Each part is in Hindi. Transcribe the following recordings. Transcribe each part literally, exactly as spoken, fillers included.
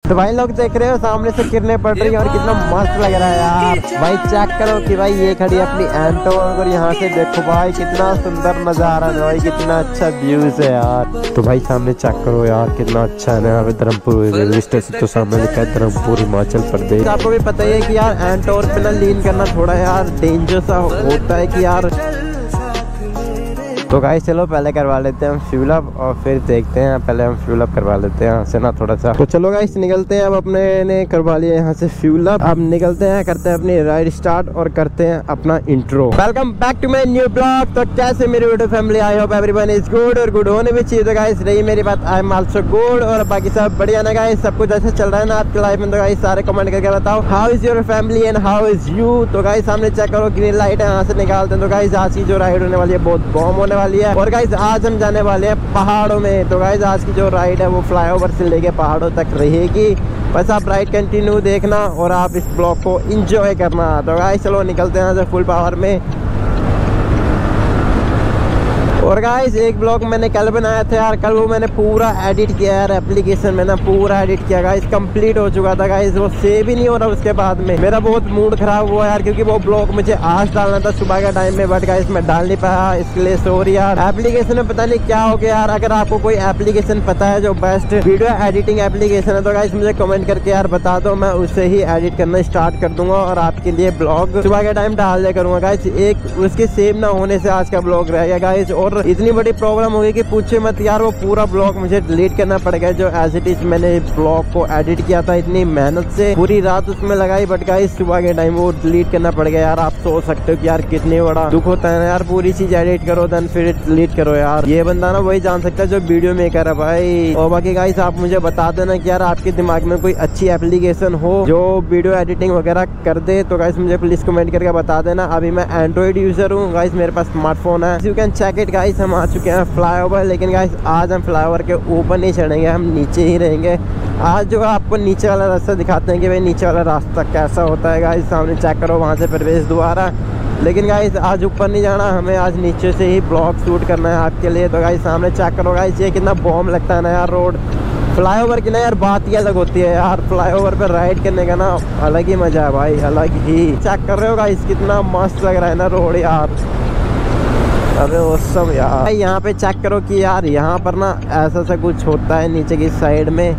तो भाई लोग देख रहे हो सामने से किरणें पड़ रही है और कितना मस्त लग रहा है यार। भाई चेक करो कि भाई ये खड़ी अपनी एंटो और यहाँ से देखो भाई कितना सुंदर नजारा है भाई, कितना अच्छा व्यूज है यार। तो भाई सामने चेक करो यार कितना अच्छा है ना। धर्मपुर रेलवे स्टेशन तो सामने लिखा है धर्मपुर हिमाचल प्रदेश। आपको भी पता ही है कि यार एंटो पे ना लीन करना थोड़ा यार डेंजर सा होता है कि यार। तो गाइस चलो पहले करवा लेते हैं हम फ्यूल अप और फिर देखते हैं। पहले हम फ्यूल अप करवा लेते हैं यहाँ से ना थोड़ा सा। तो चलो गाइस निकलते हैं। अब अपने ने करवा लिया यहाँ से फ्यूल अप। अब निकलते हैं, करते हैं अपनी राइड स्टार्ट और करते हैं अपना intro. Welcome back to my new vlog. तो कैसे मेरी video family, I hope everyone is good और गुड होने भी चाहिए। तो गाइस रही मेरी बात, आई एम आल्सो गुड और बाकी सब बढ़िया ना गाइस। सब कुछ ऐसे चल रहा है ना आपकी लाइफ में। तो गाइस सारे कमेंट करके बताओ how is your family and how is you. तो गाइस सामने चेक करो ग्रीन लाइट है, यहाँ से निकालते हैं। तो गाइस आज की जो राइड होने वाली है बहुत बॉम होने वाली है। और गाइस आज हम जाने वाले हैं पहाड़ों में। तो गाइस आज की जो राइड है वो फ्लाईओवर से लेके पहाड़ों तक रहेगी। बस आप राइड कंटिन्यू देखना और आप इस ब्लॉग को एंजॉय करना। तो गाइस चलो निकलते हैं यहाँ से फुल पावर में। और गाइस एक ब्लॉग मैंने कल बनाया था यार, कल वो मैंने पूरा एडिट किया यार एप्लीकेशन में ना, पूरा एडिट किया गाइस, कंप्लीट हो चुका था गाइस। वो सेव ही नहीं हो रहा उसके बाद में। मेरा बहुत मूड खराब हुआ यार क्योंकि वो ब्लॉग मुझे आज डालना था सुबह का टाइम में, बट गाइस मैं डाल नहीं पाया, इसके लिए सॉरी यार। एप्लीकेशन में पता नहीं क्या हो गया यार। अगर आपको कोई एप्लीकेशन पता है जो बेस्ट वीडियो एडिटिंग एप्लीकेशन है तो गाइस मुझे कमेंट करके यार बता दो, मैं उससे ही एडिट करना स्टार्ट कर दूंगा और आपके लिए ब्लॉग सुबह के टाइम डाल दिया करूंगा गाइस। एक उसके सेव ना होने से आज का ब्लॉग रह गया गाइस। और इतनी बड़ी प्रॉब्लम हो गई कि पूछे मत यार, वो पूरा ब्लॉग मुझे डिलीट करना पड़ गया जो एज इट इज मैंने ब्लॉग को एडिट किया था। इतनी मेहनत से पूरी रात उसमें लगाई, बट गाइस सुबह के टाइम वो डिलीट करना पड़ गया यार। आप सोच सकते हो कि यार कितनी बड़ा दुख होता है ना यार, पूरी चीज एडिट करो देन फिर डिलीट करो यार। ये बंदा ना वही जान सकता है जो वीडियो मेकर है भाई। और बाकी गाइस आप मुझे बता देना कि यार आपके दिमाग में कोई अच्छी एप्लीकेशन हो जो वीडियो एडिटिंग वगैरह कर दे तो गाइस मुझे प्लीज कमेंट करके बता देना। अभी मैं एंड्रॉइड यूजर हूँ गाइस, मेरे पास स्मार्टफोन है, you can check it guys. हम आ चुके हैं फ्लाईओवर, लेकिन गाइस आज हम फ्लाईओवर के ऊपर नहीं चढ़ेंगे, हम नीचे ही रहेंगे। आज जो आपको नीचे वाला रास्ता दिखाते हैं कि भाई नीचे वाला रास्ता कैसा होता है गाइस। सामने चेक करो वहाँ से प्रवेश द्वार है, लेकिन गाइस आज ऊपर नहीं जाना, हमें आज नीचे से ही ब्लॉग शूट करना है आपके लिए। तो गाइस सामने चेक करो गाइस, ये कितना बॉम लगता है ना यार रोड। फ्लाईओवर की ना यार बात ही अलग होती है यार, फ्लाईओवर पर राइड करने का ना अलग ही मजा है भाई, अलग ही। चेक कर रहे हो गाइस कितना मस्त लग रहा है ना रोड यार। अरे वो सब यार यहाँ पे चेक करो कि यार यहाँ पर ना ऐसा सा कुछ होता है नीचे की साइड में।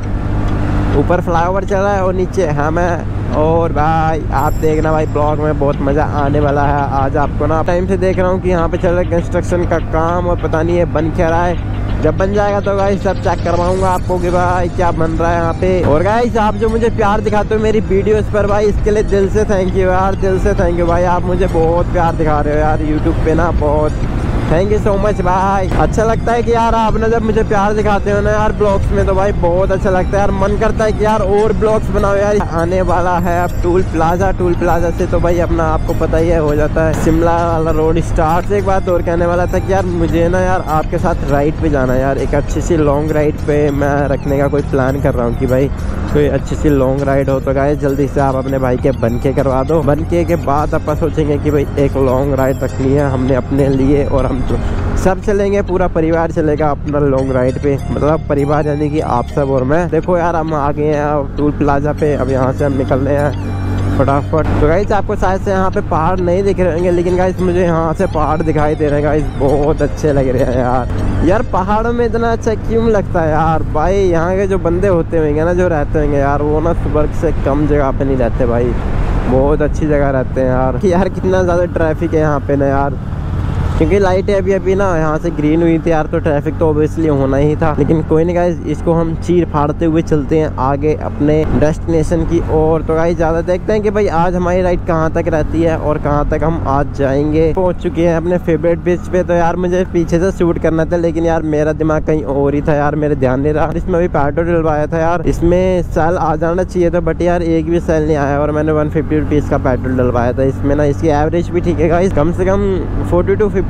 ऊपर फ्लाईओवर चल रहा है और नीचे हम है। और भाई आप देखना भाई ब्लॉग में बहुत मज़ा आने वाला है आज आपको ना। टाइम से देख रहा हूँ कि यहाँ पे चल रहा है कंस्ट्रक्शन का काम और पता नहीं है बन क्या रहा है। जब बन जाएगा तो गाइस सब चेक करवाऊंगा आपको कि भाई क्या बन रहा है यहाँ पे। और गाइस आप जो मुझे प्यार दिखाते हो मेरी वीडियोस पर भाई, इसके लिए दिल से थैंक यू यार, दिल से थैंक यू भाई। आप मुझे बहुत प्यार दिखा रहे हो यार यूट्यूब पे ना, बहुत थैंक यू सो मच भाई। अच्छा लगता है कि यार आप ना जब मुझे प्यार दिखाते हो ना यार ब्लॉग्स में तो भाई बहुत अच्छा लगता है यार। मन करता है कि यार और ब्लॉग्स बनाओ यार। आने वाला है अब टूल प्लाजा, टूल प्लाजा से तो भाई अपना आपको पता ही है हो जाता है शिमला वाला रोड स्टार्ट। से एक बात और कहने वाला था कि यार मुझे ना यार आपके साथ राइड पे जाना है यार, एक अच्छी सी लॉन्ग राइड पे मैं रखने का कोई प्लान कर रहा हूँ कि भाई कोई अच्छी सी लॉन्ग राइड हो। तो गाइस जल्दी से आप अपने भाई के बनके करवा दो। बनके के बाद अपन सोचेंगे कि भाई एक लॉन्ग राइड रखनी है हमने अपने लिए और हम तो सब चलेंगे, पूरा परिवार चलेगा अपना लॉन्ग राइड पे। मतलब परिवार यानी कि आप सब और मैं। देखो यार हम आ गए हैं टूल प्लाजा पे, अब यहाँ से हम निकल रहे हैं फटाफट। तो गाइस आपको शायद से यहाँ पे पहाड़ नहीं दिख रहे होंगे, लेकिन गाइस मुझे यहाँ से पहाड़ दिखाई दे रहे हैं गाइस, बहुत अच्छे लग रहे हैं यार। यार पहाड़ों में इतना अच्छा क्यों लगता है यार भाई। यहाँ के जो बंदे होते होंगे ना जो रहते होंगे यार वो ना सुबह से कम जगह पे नहीं रहते भाई, बहुत अच्छी जगह रहते हैं यार। कि यार कितना ज़्यादा ट्रैफिक है यहाँ पे ना यार, क्योंकि लाइटें अभी अभी ना यहाँ से ग्रीन हुई थी यार, तो ट्रैफिक तो ऑब्वियसली होना ही था। लेकिन कोई नहीं गाइस, इसको हम चीर फाड़ते हुए चलते हैं आगे अपने डेस्टिनेशन की ओर। तो गाइस ज़्यादा देखते हैं कि भाई आज हमारी राइड कहाँ तक रहती है और कहाँ तक हम आज जाएंगे। पहुँच चुके हैं अपने फेवरेट बीच पे। तो यार मुझे पीछे से शूट करना था, लेकिन यार मेरा दिमाग कहीं और ही था यार, मेरे ध्यान नहीं रहा। इसमें अभी पेट्रोल डलवाया था यार, इसमें सेल आ जाना चाहिए था, बट यार एक भी सेल नहीं आया और मैंने वन फिफ्टी रुपीज़ का पेट्रोल डलवाया था इसमें ना। इसकी एवरेज भी ठीक है गाइस, कम से कम फोर्टी टू फिफ्टी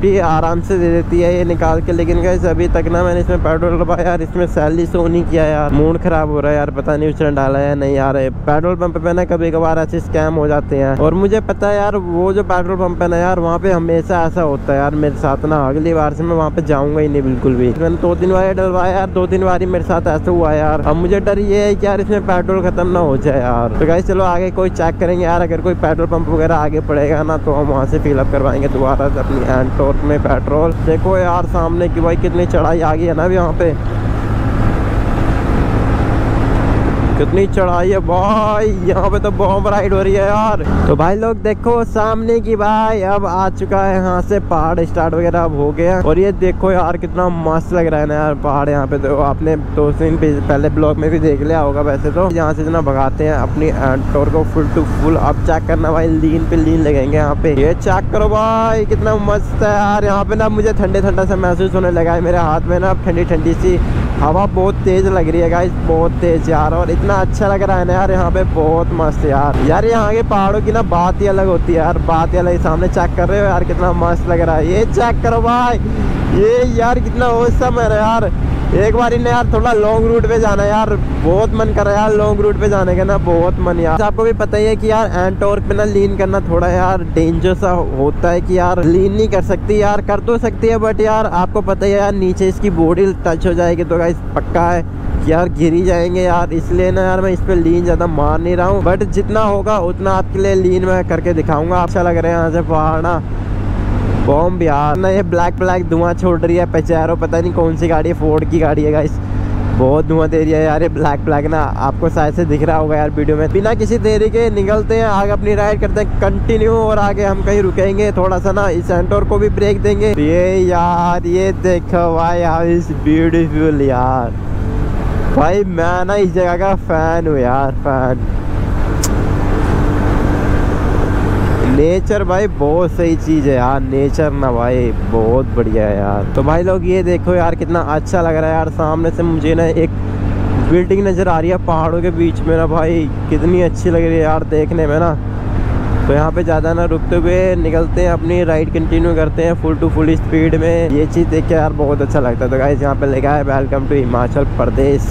फिफ्टी आराम से दे देती है ये निकाल के। लेकिन गाइस अभी तक ना मैंने इसमें पेट्रोल डलवाया यार, इसमें सैलरी शो नहीं किया यार। मूड खराब हो रहा है यार, पता नहीं उसने डाला है नहीं यार। पेट्रोल पंप पे ना कभी कभार ऐसे स्कैम हो जाते हैं, और मुझे पता है यार वो जो पेट्रोल पंप है ना यार, वहाँ पे हमेशा ऐसा होता है यार मेरे साथ ना। अगली बार से मैं वहाँ पे जाऊंगा ही नहीं बिल्कुल भी। मैंने दो तीन बार डलवाया यार, दो तीन बार मेरे साथ ऐसा हुआ यार। अब मुझे डर ये है कि यार इसमें पेट्रोल खत्म ना हो जाए यार। तो गाइस चलो आगे कोई चेक करेंगे यार, अगर कोई पेट्रोल पंप वगैरह आगे पड़ेगा ना तो हम वहाँ से फिलअप करवाएंगे दोबारा से अपनी एंटॉर्क में पेट्रोल। देखो यार सामने की भाई कितनी चढ़ाई आ गई है ना अभी यहाँ पे, कितनी चढ़ाई है भाई। यहाँ पे तो बॉम्ब राइड हो रही है यार। तो भाई लोग देखो सामने की भाई अब आ चुका है यहाँ से पहाड़ स्टार्ट वगैरह अब हो गया। और ये देखो यार कितना मस्त लग रहा है ना यार पहाड़ यहाँ पे। तो आपने दो दिन पहले ब्लॉग में भी देख लिया होगा वैसे तो। यहाँ से जना भगाते हैं अपनी एंटॉर्क को फुल टू फुल। अब चेक करना भाई, लीन पे लीन लगेंगे यहाँ पे। ये चेक करो भाई कितना मस्त है यार। यहाँ पे ना मुझे ठंडे ठंडा सा महसूस होने लगा है, मेरे हाथ में ना ठंडी ठंडी सी हवा बहुत तेज लग रही है गाइस, बहुत तेज यार। और इतना अच्छा लग रहा है ना यार यहाँ पे, बहुत मस्त यार। यार यहाँ के पहाड़ों की ना बात ही अलग होती है यार, बात ही अलग। सामने चेक कर रहे हो यार कितना मस्त लग रहा है। ये चेक करो भाई, ये यार कितना औसम है यार। एक बार इन्हें यार थोड़ा लॉन्ग रूट पे जाना है यार, बहुत मन कर रहा है यार लॉन्ग रूट पे जाने का ना, बहुत मन यार। आपको भी पता ही है कि यार एंटॉर्क पे ना लीन करना थोड़ा यार डेंजर सा होता है कि यार लीन नहीं कर सकती यार, कर तो सकती है बट यार आपको पता ही है यार नीचे इसकी बॉडी टच हो जाएगी तो गाइस पक्का है कि यार गिर ही जाएंगे यार। इसलिए ना यार मैं इस पे लीन ज्यादा मार नहीं रहा हूँ, बट जितना होगा उतना आपके लिए लीन मैं करके दिखाऊंगा। अच्छा लग रहा है यहाँ से पहाड़ ना, बॉम्ब यार ना। ये ब्लैक ब्लैक धुआं छोड़ रही है पेचेरो, पता नहीं कौन सी गाड़ी है, फोर्ड की गाड़ी है गाइस। बहुत धुआं दे रही है यार ये ब्लैक ब्लैक ना, आपको शायद से दिख रहा होगा यार वीडियो में। बिना किसी देरी के निकलते हैं आगे, अपनी राइड करते हैं कंटिन्यू। और आगे हम कहीं रुकेंगे थोड़ा सा ना, इस एंटॉर्क को भी ब्रेक देंगे। ये यार ये देखो भाई यार इस ब्यूटीफुल यार, भाई मैं ना इस जगह का फैन हूँ यार, फैन। नेचर भाई बहुत सही चीज है यार, नेचर ना भाई बहुत बढ़िया है यार। तो भाई लोग ये देखो यार कितना अच्छा लग रहा है यार। सामने से मुझे ना एक बिल्डिंग नजर आ रही है पहाड़ों के बीच में ना, भाई कितनी अच्छी लग रही है यार देखने में ना। तो यहाँ पे ज़्यादा ना रुकते हुए निकलते हैं, अपनी राइड कंटिन्यू करते हैं फुल टू फुल स्पीड में। ये चीज़ देख के यार बहुत अच्छा लगता है। तो गाइस यहाँ पे लिखा है वेलकम टू हिमाचल प्रदेश,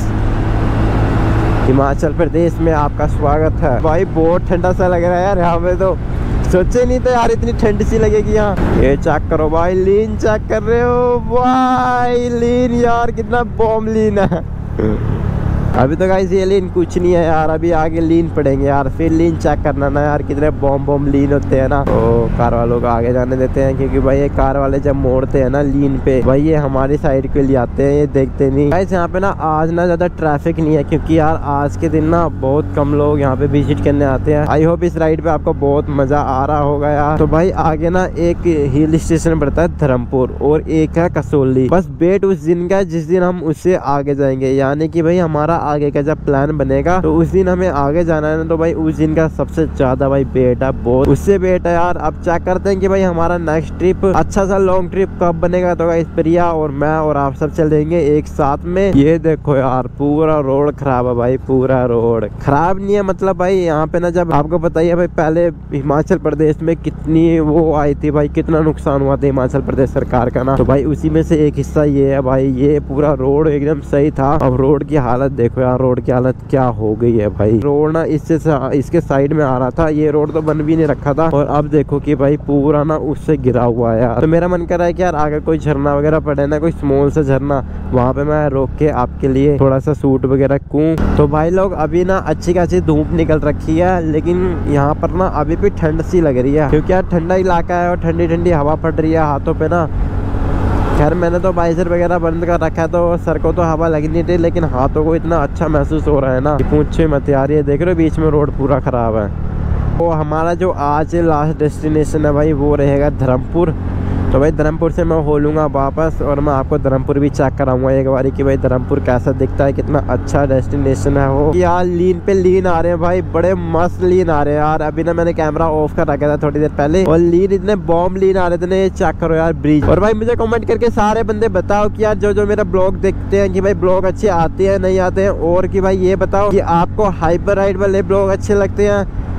हिमाचल प्रदेश में आपका स्वागत है। भाई बहुत ठंडा सा लग रहा है यार यहाँ पे, तो सोचे नहीं था यार इतनी ठंड सी लगेगी यहाँ। ये चेक करो भाई, लीन चेक कर रहे हो भाई, लीन यार कितना बॉम्ब लीन है। अभी तो गाइस ये लीन कुछ नहीं है यार, अभी आगे लीन पड़ेंगे यार, फिर लीन चेक करना ना यार कितने बॉम्ब बॉम्ब लीन होते हैं ना। तो कार वालों को आगे जाने देते हैं, क्योंकि भाई ये कार वाले जब मोड़ते हैं ना लीन पे, भाई ये हमारी साइड के लिए आते हैं, ये देखते नहीं। गाइस यहाँ पे ना आज ना ज्यादा ट्रैफिक नहीं है, क्योंकि यार आज के दिन ना बहुत कम लोग यहाँ पे विजिट करने आते हैं। आई होप इस राइड पे आपको बहुत मजा आ रहा होगा यार। तो भाई आगे ना एक हिल स्टेशन पड़ता है धर्मपुर, और एक है कसौली। बस वेट उस दिन का जिस दिन हम उससे आगे जाएंगे, यानी कि भाई हमारा आगे का जब प्लान बनेगा तो उस दिन हमें आगे जाना है ना। तो भाई उस दिन का सबसे ज्यादा भाई वेट है, बहुत उससे वेट है यार। अब चेक करते हैं कि भाई हमारा नेक्स्ट ट्रिप अच्छा सा लॉन्ग ट्रिप कब बनेगा। तो भाई प्रिया और मैं और आप सब चल देंगे एक साथ में। ये देखो यार पूरा रोड खराब है भाई, पूरा रोड खराब नहीं है मतलब भाई यहाँ पे ना, जब आपको पता ही है भाई पहले हिमाचल प्रदेश में कितनी वो आई थी भाई, कितना नुकसान हुआ था हिमाचल प्रदेश सरकार का ना। तो भाई उसी में से एक हिस्सा ये है भाई, ये पूरा रोड एकदम सही था। अब रोड की हालत देखो यार, रोड की हालत क्या हो गई है भाई। रोड ना इससे इसके साइड में आ रहा था, ये रोड तो बन भी नहीं रखा था, और अब देखो कि भाई पूरा ना उससे गिरा हुआ है यार। तो मेरा मन कर रहा है कि यार अगर कोई झरना वगैरह पड़े ना, कोई स्मॉल सा झरना, वहाँ पे मैं रोक के आपके लिए थोड़ा सा सूट वगैरह कूं। तो भाई लोग अभी ना अच्छी खासी धूप निकल रखी है, लेकिन यहाँ पर ना अभी भी ठंड सी लग रही है, क्योंकि यार ठंडा इलाका है और ठंडी ठंडी हवा पड़ रही है हाथों पे ना। खैर मैंने तो बाइजर वगैरह बंद कर रखा है, तो सर को तो हवा लगी नहीं थी, लेकिन हाथों को इतना अच्छा महसूस हो रहा है ना, पूछे मत यार। ये देख रहे हो बीच में रोड पूरा खराब है। तो हमारा जो आज लास्ट डेस्टिनेशन है भाई वो रहेगा धर्मपुर। तो भाई धर्मपुर से मैं हो लूँगा वापस, और मैं आपको धर्मपुर भी चेक कराऊंगा एक बार कि भाई धर्मपुर कैसा दिखता है, कितना अच्छा डेस्टिनेशन है वो। यार लीन पे लीन आ रहे हैं भाई, बड़े मस्त लीन आ रहे हैं यार। अभी ना मैंने कैमरा ऑफ कर रखा था थोड़ी देर पहले, और लीन इतने बॉम्ब लीन आ रहे थे ना, ये चेक करो यार ब्रिज। और भाई मुझे कमेंट करके सारे बंदे बताओ कि यार जो जो मेरा ब्लॉग देखते हैं कि भाई ब्लॉग अच्छे आते हैं नहीं आते हैं, और कि भाई ये बताओ कि आपको हाइपर राइड वाले ब्लॉग अच्छे लगते हैं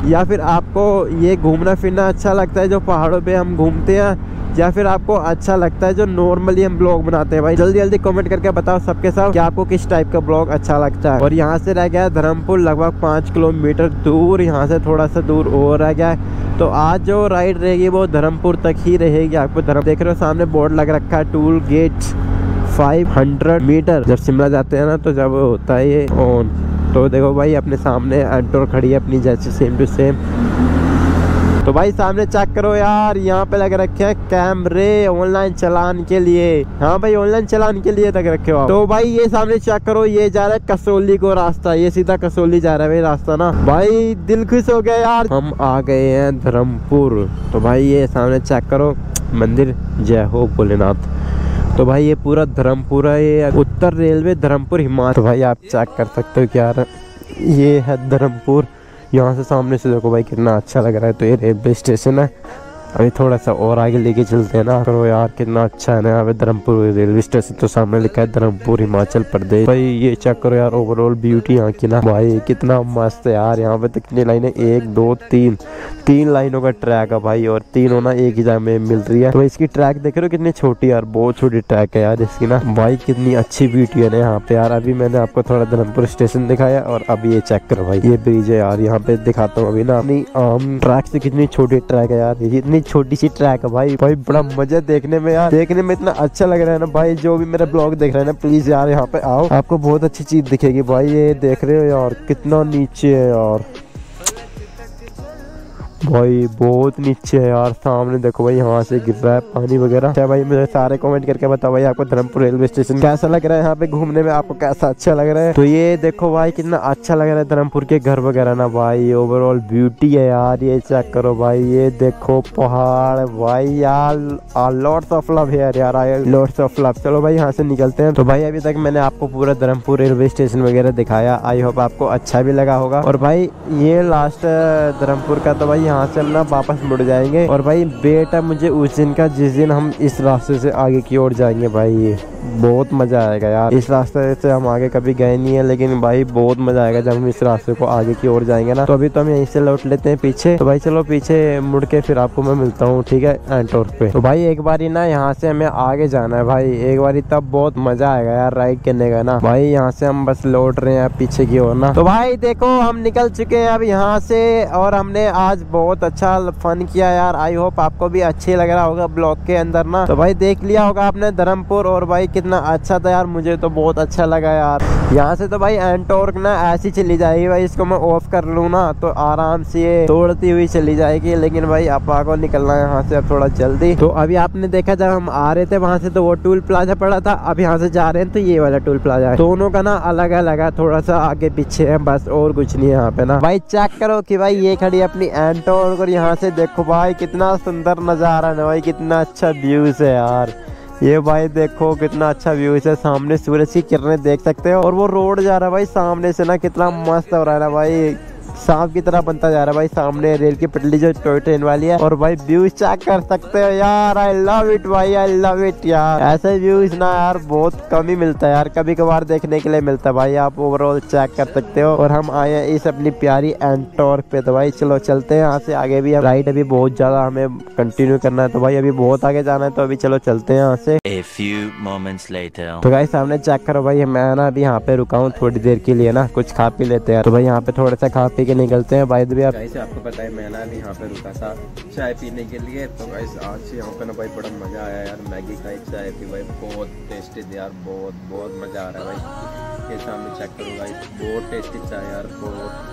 या फिर आपको ये घूमना फिरना अच्छा लगता है जो पहाड़ों पे हम घूमते हैं, या फिर आपको अच्छा लगता है जो नॉर्मली हम ब्लॉग बनाते हैं। भाई जल्दी जल्दी कमेंट करके बताओ सबके सब कि आपको किस टाइप का ब्लॉग अच्छा लगता है। और यहाँ से रह गया है धर्मपुर लगभग पाँच किलोमीटर दूर, यहाँ से थोड़ा सा दूर और रह गया है। तो आज जो राइड रहेगी वो धर्मपुर तक ही रहेगी। आपको धर्म देख रहे हो सामने बोर्ड लग रखा है toll gate five hundred metre. जब शिमला जाते हैं ना तो जब होता है ये ऑन, तो देखो भाई अपने सामने एंटोर खड़ी है अपनी जैसे सेम टू सेम। तो भाई सामने चेक करो यार, यहाँ पे लग रखे हैं कैमरे ऑनलाइन चलान के लिए। हाँ भाई ऑनलाइन चलान के लिए लग रखे हो आप। तो भाई ये सामने चेक करो, ये जा रहा है कसौली को रास्ता, ये सीधा कसौली जा रहा है भाई रास्ता ना। भाई दिल खुश हो गया यार, हम आ गए हैं धर्मपुर। तो भाई ये सामने चेक करो मंदिर, जय हो भोलेनाथ। तो भाई ये पूरा धर्मपुर है, ये उत्तर रेलवे धर्मपुर हिमाचल। तो भाई आप चेक कर सकते हो कि यार ये है धर्मपुर। यहाँ से सामने से देखो भाई कितना अच्छा लग रहा है। तो ये रेलवे स्टेशन है, अभी थोड़ा सा और आगे लेके चलते हैं ना। करो यार कितना अच्छा है ना यहाँ पे धर्मपुर रेलवे स्टेशन। तो सामने लिखा है धर्मपुर हिमाचल प्रदेश। भाई ये चेक करो यार ओवरऑल ब्यूटी यहाँ की ना। भाई कितना मस्त है यार, यहाँ पे तो कितनी लाइनें, एक दो तीन तीन लाइनों का ट्रैक है भाई, और तीनों ना एक ही जगह में मिल रही है। तो इसकी ट्रैक देख रहे हो कितनी छोटी यार, बहुत छोटी ट्रैक है यार इसकी ना। भाई कितनी अच्छी ब्यूटी है ना यहाँ पे यार। अभी मैंने आपको थोड़ा धर्मपुर स्टेशन दिखाया और अभी ये चेक करो भाई ये ब्रिज है यार, यहाँ पे दिखाता हूँ अभी ना। अपनी आम ट्रैक से कितनी छोटी ट्रैक है यार, इतनी छोटी सी ट्रैक है भाई। भाई बड़ा मजा देखने में यार, देखने में इतना अच्छा लग रहा है ना भाई। जो भी मेरा ब्लॉग देख रहे हैं ना प्लीज यार यहाँ पे आओ, आपको बहुत अच्छी चीज दिखेगी। भाई ये देख रहे हो यार कितना नीचे है यार, भाई बहुत नीचे है यार। सामने देखो भाई यहाँ से गिर रहा है पानी वगैरह। अच्छा भाई मुझे सारे कमेंट करके बताओ भाई आपको धर्मपुर रेलवे स्टेशन कैसा लग रहा है, यहाँ पे घूमने में आपको कैसा अच्छा लग रहा है। तो ये देखो भाई कितना अच्छा लग रहा है धर्मपुर के घर वगैरह ना भाई, ओवरऑल ब्यूटी है यार। ये चेक करो भाई, ये देखो पहाड़ भाई यार, लॉट्स ऑफ लव है यार, लॉट्स ऑफ लव। चलो भाई यहाँ से निकलते हैं। तो भाई अभी तक मैंने आपको पूरा धर्मपुर रेलवे स्टेशन वगैरह दिखाया, आई होप आपको अच्छा भी लगा होगा। और भाई ये लास्ट धर्मपुर का, तो भाई यहाँ से हम ना वापस मुड़ जाएंगे। और भाई बेटा मुझे उस दिन का जिस दिन हम इस रास्ते से आगे की ओर जाएंगे भाई, ये बहुत मजा आएगा यार। इस रास्ते से हम आगे कभी गए नहीं है, लेकिन भाई बहुत मजा आएगा जब हम इस रास्ते को आगे की ओर जाएंगे ना। तो अभी तो हम यहीं से लौट लेते हैं पीछे। तो भाई चलो पीछे मुड़ के फिर आपको मैं मिलता हूँ, ठीक है, एंटोर पे। तो भाई एक बारी ना यहाँ से हमें आगे जाना है भाई, एक बारी तब बहुत मजा आएगा यार राइड करने का ना भाई। यहाँ से हम बस लौट रहे हैं पीछे की ओर ना। तो भाई देखो हम निकल चुके हैं अब यहाँ से, और हमने आज बहुत अच्छा फन किया यार। आई होप आपको भी अच्छे लग रहा होगा ब्लॉग के अंदर ना। तो भाई देख लिया होगा आपने धर्मपुर, और भाई कितना अच्छा था यार, मुझे तो बहुत अच्छा लगा यार। यहाँ से तो भाई एंटोर्क ना ऐसी चली जाएगी भाई, इसको मैं ऑफ कर लूँ ना तो आराम से ये तोड़ती हुई चली जाएगी। लेकिन भाई आपा को निकलना है यहाँ से अब थोड़ा जल्दी। तो अभी आपने देखा जब हम आ रहे थे वहाँ से तो वो टूल प्लाजा पड़ा था, अब यहाँ से जा रहे हैं तो ये वाला टूल प्लाजा है। दोनों का ना अलग अलग है, थोड़ा सा आगे पीछे है बस, और कुछ नहीं है यहाँ पे ना। भाई चेक करो कि भाई ये खड़ी अपनी एंटोर्क, और यहाँ से देखो भाई कितना सुंदर नजारा है भाई, कितना अच्छा व्यूज है यार। ये भाई देखो कितना अच्छा व्यूज है, सामने सूरज की किरणें देख सकते हो, और वो रोड जा रहा है भाई सामने से ना, कितना मस्त हो रहा है ना भाई, सांप की तरह बनता जा रहा है भाई। सामने रेल की पटरी जो टॉय ट्रेन वाली है, और भाई व्यूज चेक कर सकते हो यार। आई लव इट भाई, आई लव इट यार। ऐसे व्यूज ना यार बहुत कम ही मिलता है यार, कभी कभार देखने के लिए मिलता है भाई। आप ओवरऑल चेक कर सकते हो। और हम आए हैं इस अपनी प्यारी एंटोर्क पे। तो भाई चलो चलते हैं यहाँ से आगे भी। राइड अभी बहुत ज्यादा हमें कंटिन्यू करना है, तो भाई अभी बहुत आगे जाना है, तो अभी चलो चलते हैं यहाँ से। A few moments later. तो भाई सामने चेक करो भाई, मैं ना अभी यहाँ पे रुका हूँ थोड़ी देर के लिए ना, कुछ खा पी लेते हैं। तो भाई यहाँ पे थोड़ा सा खा पी के निकलते हैं। भाई भी आप आपको पता है मैं ना अभी यहाँ पे रुका था चाय पीने के लिए। तो गाइस आज यहाँ पे ना भाई बड़ा मजा आया यार, मैगी खाई, चाय पी भाई, बहुत टेस्टी थी यार, बहुत बहुत मजा आ रहा है भाई। ये सामने चेक करो गाइस, बहुत टेस्टी चाय यार, बहुत।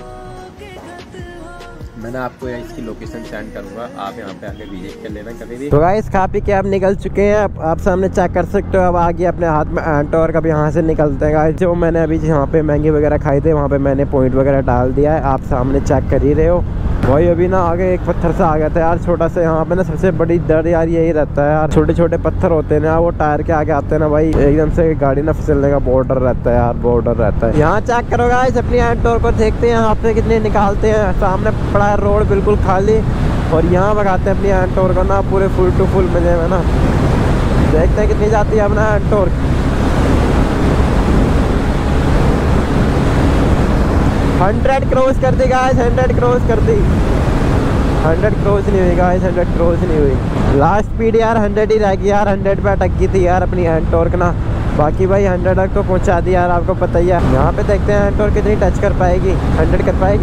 मैंने आपको इसकी लोकेशन सेंड करूंगा, आप यहाँ पे आके विजिट कर लेना कभी भी। तो गाइस खा पी के आप निकल चुके हैं, आप, आप सामने चेक कर सकते हो। अब आगे अपने हाथ में एंटोर्क, अब यहाँ से निकलते हैं गाइस। जो मैंने अभी यहाँ पे मैगी वगैरह खाई थे, वहाँ पे मैंने पॉइंट वगैरह डाल दिया है, आप सामने चेक कर ही रहे हो। भाई अभी ना आगे एक पत्थर सा आ गया था यार छोटा सा। यहाँ पे ना सबसे बड़ी डर यार यही रहता है यार, छोटे छोटे पत्थर होते हैं ना, वो टायर के आगे आते हैं ना भाई, एकदम से गाड़ी ना फिसलने का बहुत डर रहता है यार, बहुत डर रहता है। यहाँ चेक करो गाइस अपनी एंटोर्क को, देखते हैं यहाँ पे कितने निकालते हैं। सामने पड़ा है रोड बिल्कुल खाली, और यहाँ भगाते हैं अपनी एंटोर्क को ना पूरे फुल टू फुल मजे में ना। देखते हैं कितनी जाती है अपना एंटोर्क। हंड्रेड क्रॉस कर दी गाइस, हंड्रेड क्रॉस कर दी। हंड्रेड क्रॉस नहीं हुई गाइस, हंड्रेड क्रॉस नहीं हुई। लास्ट स्पीड यार हंड्रेड ही रह गई यार, हंड्रेड पे अटक गई थी यार अपनी हैंड टॉर्क ना। बाकी भाई हंड्रेड तक तो पहुंचा दिया यार, आपको पता ही है। यहाँ पे देखते हैं हैंड टॉर्क कितनी टच कर पाएगी, हंड्रेड कर पाएगी।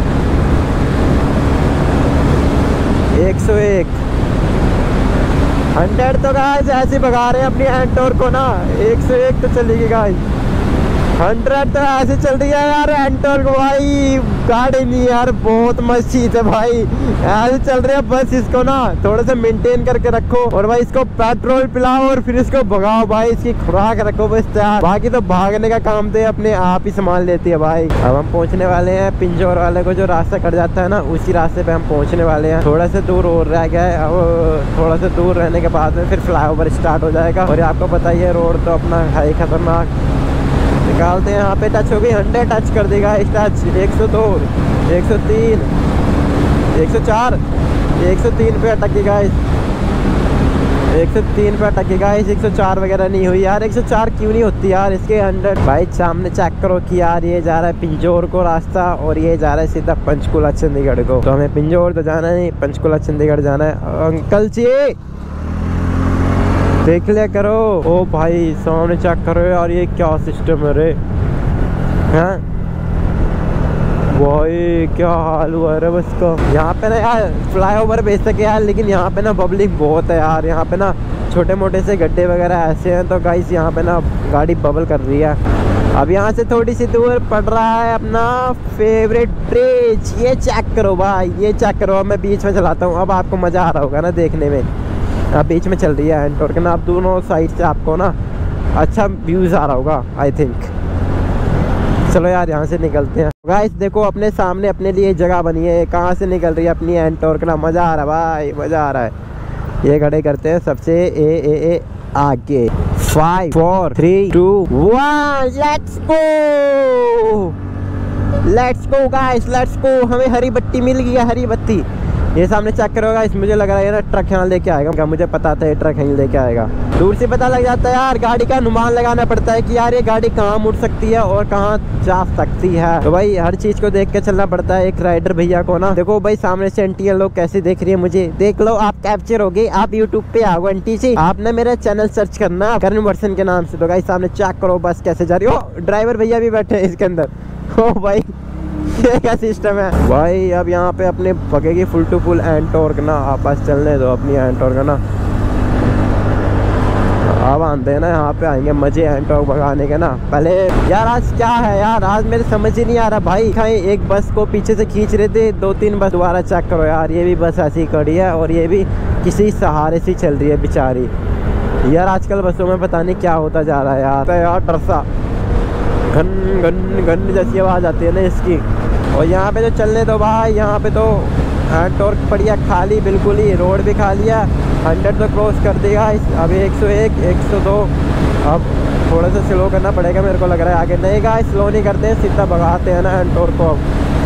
एक सौ एक हंड्रेड तो गाइस ऐसे भगा रहे हैं अपनी हैंड टॉर्क को ना। एक सौ एक तो चलेगी गाइस, हंड्रेड तो ऐसे चल रही है यार हैंड टॉर्क भाई। गाड़ी नहीं यार, बहुत मस्त चीज है भाई, ऐसे चल रही है। बस इसको ना थोड़ा सा मेंटेन करके रखो और भाई इसको पेट्रोल पिलाओ और फिर इसको भगाओ भाई, इसकी खुराक रखो बस तैयार। बाकी तो भागने का काम तो अपने आप ही संभाल लेती है भाई। अब हम पहुंचने वाले हैं पिंजौर वाले को, जो रास्ता कट जाता है ना उसी रास्ते पे हम पहुंचने वाले हैं। थोड़ा सा दूर और रह गया है, अब थोड़ा सा दूर रहने के बाद में फिर फ्लाईओवर स्टार्ट हो जाएगा। और आपको पता ही है रोड तो अपना है खतरनाक। निकालते हैं, यहाँ पे टच हो गई, हंड्रेड टच कर देगा इस टच। एक सौ दो, एक सौ तीन, एक सौ चार, एक सौ तीन पे अटकी गाइस, एक सौ तीन पे अटकी गाइस। एक सौ चार वगैरह नहीं हुई यार, एक सौ चार क्यों नहीं होती यार इसके हंड्रेड। भाई सामने चेक करो कि यार ये जा रहा है पिंजौर को रास्ता और ये जा रहा है सीधा पंचकुला चंडीगढ़ को। तो हमें पिंजौर तो जाना नहीं, पंचकुला चंडीगढ़ जाना है। अंकल जी देख लिया करो। ओ भाई सामने चेक करो यार, ये क्या सिस्टम है रे, हैं भाई क्या हाल हुआ है बस का। यहाँ पे ना यार फ्लाईओवर भेज सके यार, लेकिन यहाँ पे ना पब्लिक बहुत है यार। यहाँ पे ना छोटे मोटे से गड्ढे वगैरह ऐसे हैं, तो गाइस यहाँ पे ना गाड़ी बबल कर रही है। अब यहाँ से थोड़ी सी दूर पड़ रहा है अपना फेवरेट ब्रिज, ये चेक करो भाई, ये चेक करो। अब मैं बीच में चलाता हूँ, अब आपको मजा आ रहा होगा ना देखने में। अब बीच में चल रही है हैंड टॉर्क ना, अब दोनों साइड से आपको ना अच्छा व्यूज आ रहा होगा आई थिंक। चलो यार यहाँ से निकलते हैं। गाइस देखो अपने सामने अपने लिए जगह बनी है, कहाँ से निकल रही है अपनी हैंड टॉर्क ना। मजा आ रहा है भाई, मजा आ रहा है। ये खड़े करते हैं सबसे ए ए ए आगे। Five four three two one, let's go, let's go guys, let's go. हमें हरी बत्ती मिल गई है, हरी बत्ती। ये सामने चेक करोगा, इस मुझे लग रहा है ना ट्रक यहाँ लेके आएगा। मुझे पता था ये ट्रक यहीं लेके आएगा। दूर से पता लग जाता है यार, गाड़ी का अनुमान लगाना पड़ता है कि यार ये गाड़ी कहाँ मुड़ सकती है और कहाँ जा सकती है। तो भाई हर चीज को देख के चलना पड़ता है एक राइडर भैया को ना। देखो भाई सामने से आंटी लोग कैसे देख रही है मुझे, देख लो आप कैप्चर हो गए। आप यूट्यूब पे आओ आंटी जी, आपने मेरा चैनल सर्च करना करण वर्सन के नाम से। तो भाई सामने चेक करो बस कैसे जा रही हो। ड्राइवर भैया भी बैठे हैं इसके अंदर। ओ भाई ये क्या सिस्टम है भाई। अब यहाँ पे अपने पकेगी full to full hand torque ना, आप बस चलने दो अपनी हैंड टॉर्क ना। अब आते हैं ना यहाँ पे आएंगे मजे हैंड टॉर्क भगाने के ना। पहले यार आज क्या है यार, आज मेरे समझ ही नहीं आ रहा भाई। कहीं एक बस को पीछे से खींच रहे थे, दो तीन बस दोबारा चेक करो यार, ये भी बस ऐसी खड़ी है और ये भी किसी सहारे से चल रही है बेचारी। यार आजकल बसों में पता नहीं क्या होता जा रहा है यार। तो यार डर सा घन घन घन जैसी आवाज़ आती है ना इसकी। और यहाँ पे तो चलने दो भाई, यहाँ पे तो हैंड टॉर्क पड़ी है खाली बिल्कुल ही, रोड भी खाली है। हंड्रेड तो क्रॉस कर देगा अब, एक सौ एक, एक सौ दो। अब थोड़ा सा स्लो करना पड़ेगा मेरे को लग रहा है आगे। नहीं गाइस स्लो नहीं करते, सीधा भगाते हैं ना हैंड टॉर्क को। अब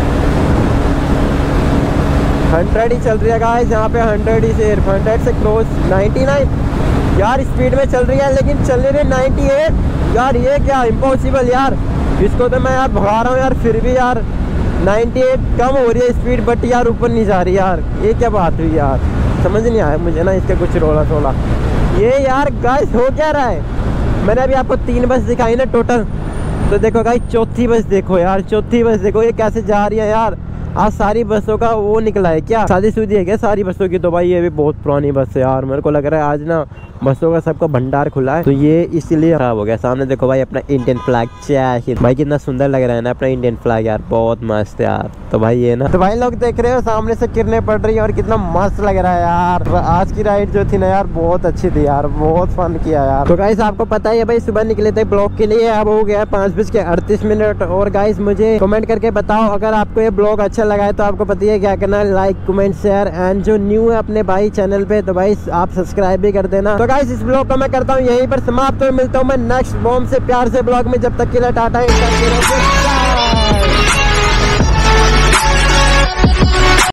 हंड्रेड ही चल रही है गाइस यहाँ पे, हंड्रेड ही सिर्फ, हंड्रेड से क्रॉस। नाइन्टी नाइन यार स्पीड में चल रही है, लेकिन चल रही है नाइन्टी एट। यार ये क्या इम्पॉसिबल यार, इसको तो मैं यार भगा रहा हूँ यार, फिर भी यार नाइन्टी एट कम हो रही है स्पीड, बट यार ऊपर नहीं जा रही यार। ये क्या बात हुई यार, समझ नहीं आया मुझे ना इसका कुछ रोला थोड़ा। ये यार गाइस हो क्या रहा है। मैंने अभी आपको तीन बस दिखाई ना टोटल, तो देखो गाइस चौथी बस देखो यार, चौथी बस देखो ये कैसे जा रही है यार। आज सारी बसों का वो निकला है क्या, शादी शुदी है क्या सारी बसों की। तो भाई ये भी बहुत पुरानी बस है यार, मेरे को लग रहा है आज ना बसों का सबका भंडार खुला है, तो ये इसलिए खराब हो गया। सामने देखो भाई अपना इंडियन फ्लैग, चाहिए भाई कितना सुंदर लग रहा है ना अपना इंडियन फ्लैग यार, बहुत मस्त यार। तो भाई ये ना, तो भाई लोग देख रहे हो सामने से किरणें पड़ रही है और कितना मस्त लग रहा है यार। आज की राइड जो थी ना यार बहुत अच्छी थी यार, बहुत फन किया यार। तो गाइस आपको पता है भाई सुबह निकले थे ब्लॉग के लिए, अब हो गया पाँच बज के अड़तीस मिनट। और गाइस मुझे कमेंट करके बताओ अगर आपको ये ब्लॉग अच्छा लगा है, तो आपको पता है क्या करना है, लाइक कमेंट शेयर, एंड जो न्यू है अपने भाई चैनल पे तो भाई आप सब्सक्राइब भी कर देना। तो गाइस इस ब्लॉग को मैं करता हूँ यहीं पर समाप्त, और मिलता हूँ मैं नेक्स्ट बॉम्ब से प्यार से ब्लॉग में। जब तक के लिए टाटा।